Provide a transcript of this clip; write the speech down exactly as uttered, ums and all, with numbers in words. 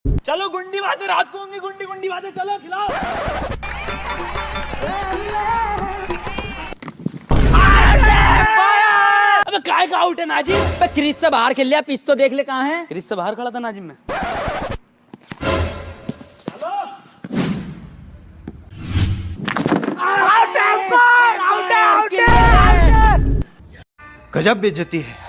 चलो गुंडी बातें रात को होंगी, गुंडी गुंडी बातें, चलो खिलाओ। अबे काय का आउट है नाजिम? अबे क्रीज से बाहर खेल लिया, पिच तो देख ले कहाँ है। क्रीज से बाहर खड़ा था नाजिम में। चलो गजब बेइज्जती है।